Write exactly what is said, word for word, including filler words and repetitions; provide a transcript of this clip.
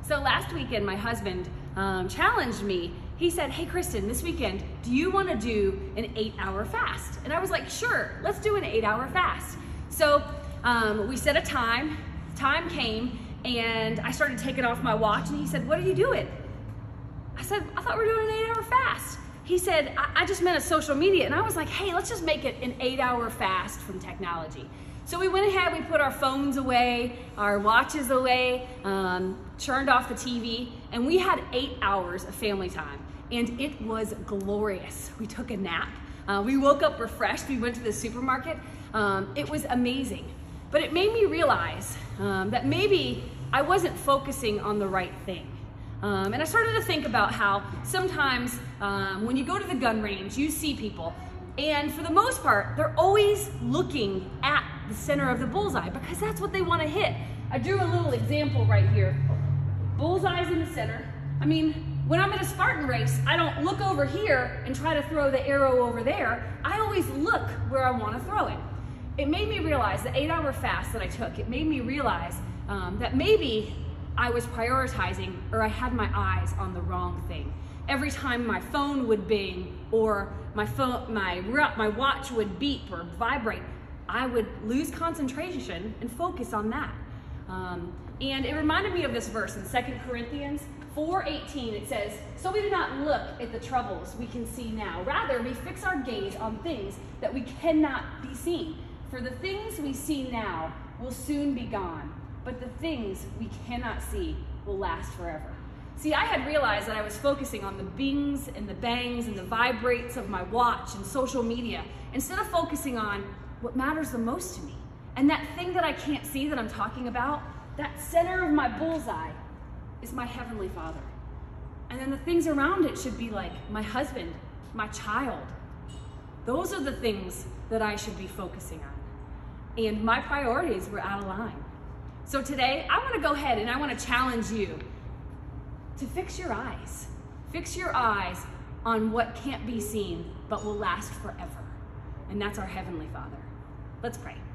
So last weekend, my husband um, challenged me. He said, hey, Kristen, this weekend, do you want to do an eight hour fast? And I was like, sure, let's do an eight hour fast. So um, we set a time, time came, and I started taking off my watch, and he said, what are you doing? I said, I thought we were doing an eight hour fast. He said, I, I just meant a social media. And I was like, hey, let's just make it an eight hour fast from technology. So we went ahead, we put our phones away, our watches away, um, turned off the T V, and we had eight hours of family time. And it was glorious. We took a nap. Uh, we woke up refreshed. We went to the supermarket. Um, it was amazing. But it made me realize um, that maybe I wasn't focusing on the right thing. Um, and I started to think about how sometimes um, when you go to the gun range, you see people, and for the most part, they're always looking at the center of the bullseye because that's what they want to hit. I drew a little example right here. Bullseye's in the center. I mean, when I'm at a Spartan race, I don't look over here and try to throw the arrow over there. I always look where I want to throw it. It made me realize, the eight hour fast that I took, it made me realize um, that maybe I was prioritizing, or I had my eyes on the wrong thing. Every time my phone would bing, or my phone, my, my watch would beep or vibrate, I would lose concentration and focus on that. Um, and it reminded me of this verse in Second Corinthians four eighteen. It says, so we do not look at the troubles we can see now. Rather, we fix our gaze on things that we cannot be seen. For the things we see now will soon be gone, but the things we cannot see will last forever. See, I had realized that I was focusing on the bings and the bangs and the vibrates of my watch and social media instead of focusing on what matters the most to me. And that thing that I can't see that I'm talking about, that center of my bullseye, is my Heavenly Father. And then the things around it should be like my husband, my child. Those are the things that I should be focusing on. And my priorities were out of line. So today, I want to go ahead and I want to challenge you to fix your eyes. Fix your eyes on what can't be seen, but will last forever. And that's our Heavenly Father. Let's pray.